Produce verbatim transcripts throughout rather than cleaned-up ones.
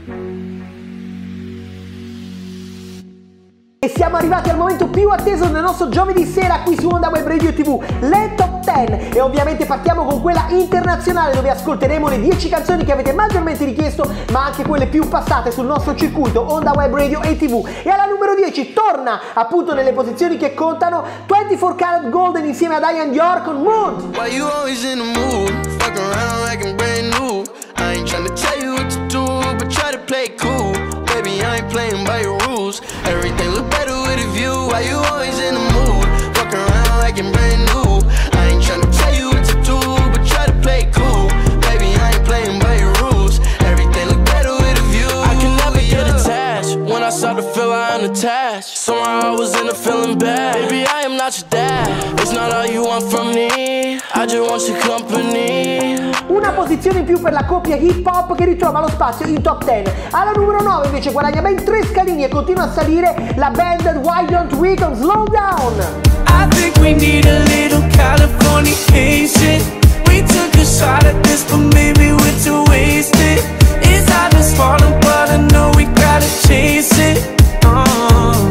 E siamo arrivati al momento più atteso del nostro giovedì sera qui su Onda Web Radio tivù, le top dieci, e ovviamente partiamo con quella internazionale dove ascolteremo le dieci canzoni che avete maggiormente richiesto, ma anche quelle più passate sul nostro circuito Onda Web Radio e tivù. E alla numero dieci torna appunto nelle posizioni che contano ventiquattro Karat Golden insieme a Diane Dior con Mood. Why you always in the mood? Fuck around like I'm brand new. I ain't tryna tell you what to do, but try to play cool. Baby, I ain't playing by your rules. Everything look better with a view. Why you always in the mood? Fuck around like I'm brand new. I ain't tryna tell you what to do, but try to play cool. Baby, I ain't playing by your rules. Everything look better with a view. I can never get attached. When I start to feel I unattached, somehow I was in a feeling bad. Baby, I am not your dad. It's not all you want from me. I just want your company. Una posizione in più per la coppia hip hop che ritrova lo spazio in top dieci. Alla numero nove invece guadagna ben tre scalini e continua a salire la band Why Don't We con Slow Down. I think we need a little Californication. We took a shot at this, but maybe we're too wasted. It's hard to swallow, but I know we gotta chase it. Oh.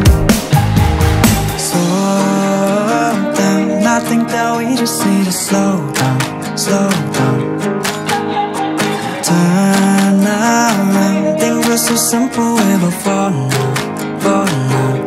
Slow down, I think that we just need to slow down, slow down. Turn around, things were so simple way before now, before now.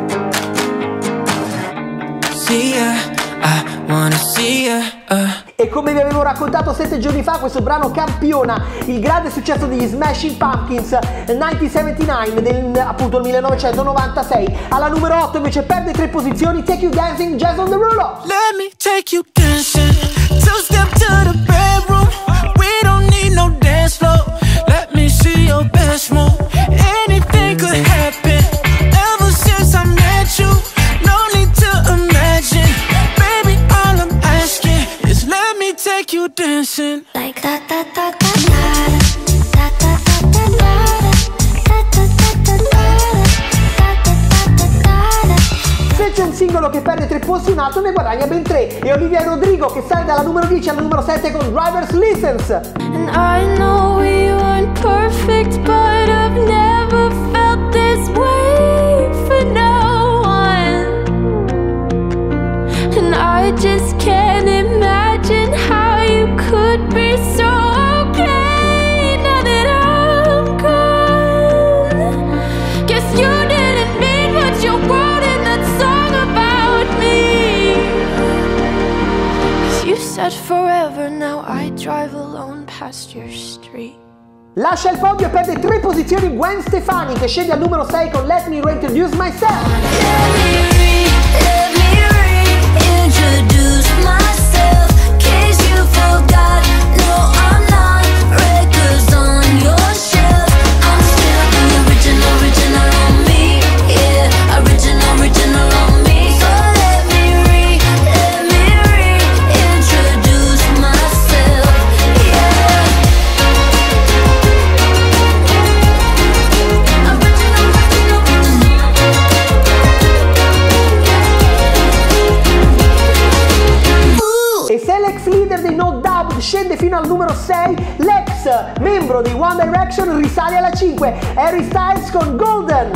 See ya, I wanna see ya, uh. E come vi avevo raccontato sette giorni fa, questo brano campiona il grande successo degli Smashing Pumpkins millenovecentonovantanove del appunto millenovecentonovantasei. Alla numero otto invece perde tre posizioni Take You Dancing, Jason Derulo. Let me take you dancing, two step to the bedroom. We don't need no dance floor. Let me see your best move. Anything could happen. Ever since I met you, no need to imagine. Baby, all I'm asking is let me take you dancing. Like da da da da da da da da da da Se c'è un singolo che perde tre posti, un altro ne guadagna ben tre. E Olivia Rodrigo che sale dalla numero dieci alla numero sette con Driver's License. And I know we weren't perfect, but I've never felt this way for no one. And I just can't imagine how you could be so okay now that I'm gone. Guess you didn't mean what you wrote in that song about me. 'Cause you said forever, now I drive alone past your street. Lascia il podio e perde tre posizioni Gwen Stefani che scende al numero sei con Let Me Reintroduce Myself. Let me re, let me reintroduce myself, case you forgot. No, I'm not records on your shelf. I'm still the original, original on me. Yeah, original, original on me. So let me re, let me reintroduce myself. Yeah. Original, original, original. E se l'ex leader dei No Doubt scende fino al numero sei, l'ex membro di One Direction risale alla cinque, Harry Styles con Golden.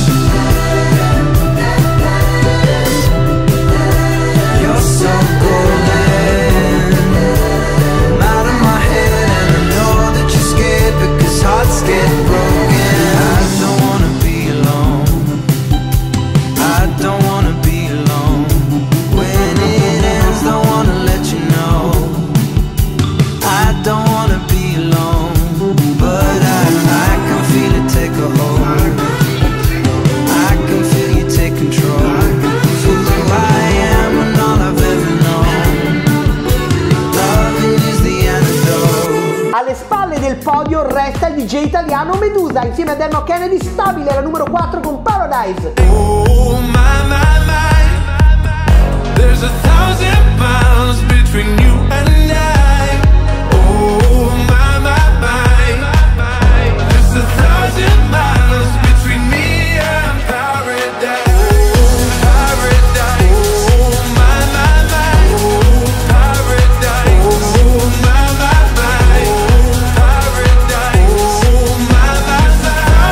You're so golden, I'm out of my head and I know that you're scared because hearts get broken. I don't wanna be alone, I don't wanna be alone. When it ends, don't wanna let you know. I don't wanna be alone, but I, I can feel it take a hold. I can feel you take control. For who I am and all I've ever known. Loving is the antidote. Alle spalle del podio resta il D J italiano Medusa insieme a Dermot Kennedy, stabile alla numero quattro con Paradise. Oh my, my, my. There's a thousand miles between you and I. Oh my, my, my. There's a thousand miles between me and paradise. Oh, paradise. Oh my, my, my. Oh, paradise. Oh my, my, my. Oh, paradise. Oh my, my, my.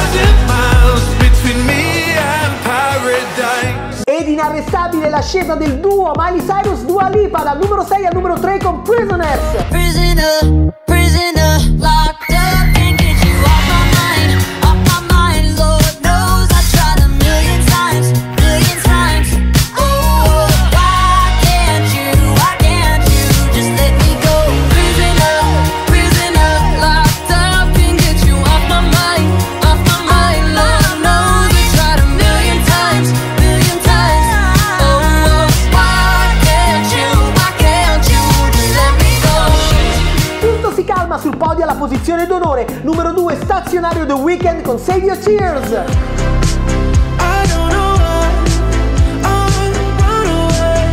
l'ascesa del duo Miley Cyrus Dua Lipa dal numero sei al numero tre con Prisoners. Prisoner, prisoner, locked up, can't get you off my mind, off my mind. Lord knows I tried a million times, million times. Oh, why can't you, why can't you just let me go? Prisoner, prisoner, locked up, can't get you off my mind, off my mind. Lord knows I tried a million times, million times. Oh, why can't you, why can't you just let me go? Tutto si calma sul podio alla posizione d'onore, numero due stazionario The Weeknd con Save Your Tears. I don't know why I run away.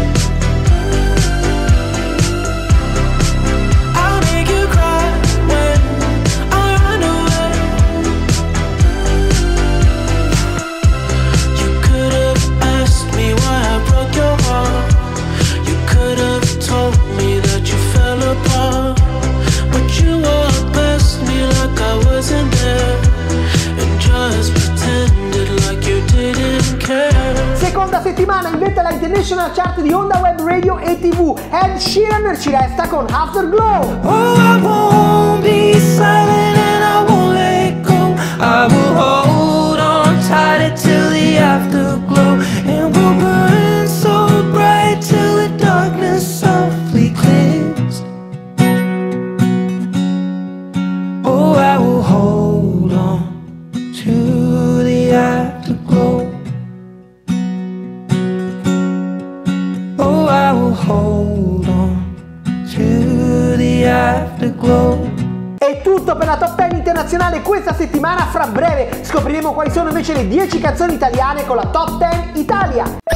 I'll make you cry when I run away. You could have asked me why I broke your heart. You could have told me that you fell apart, but you walked past me like I wasn't there and just pretended like you didn't care. Seconda settimana invece la International Chart di Onda Web Radio e tivù. Ed Sheeran ci resta con Afterglow. Oh, I won't be silent and I won't let go. I will hold on tight till the afterglow, and we'll burn so bright till the darkness softly clears. Oh, I will hold on to the afterglow. Oh, I will hold on to the afterglow. È tutto per la Top dieci internazionale questa settimana. Fra breve scopriremo quali sono invece le dieci canzoni italiane con la Top dieci Italia.